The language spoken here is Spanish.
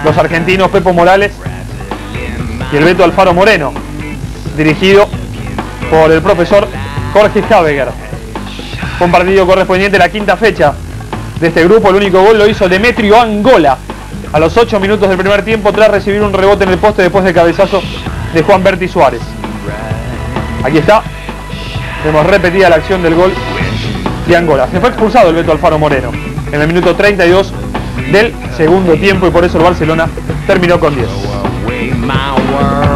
los argentinos Pepo Morales y el Beto Alfaro Moreno, dirigido por el profesor Jorge Habeger. Fue un partido correspondiente a la quinta fecha de este grupo. El único gol lo hizo Demetrio Angola a los 8 minutos del primer tiempo, tras recibir un rebote en el poste después del cabezazo de Juan Berti Suárez. Aquí está, vemos repetida la acción del gol de Angola. Se fue expulsado el Beto Alfaro Moreno en el minuto 32 del segundo tiempo, y por eso el Barcelona terminó con 10.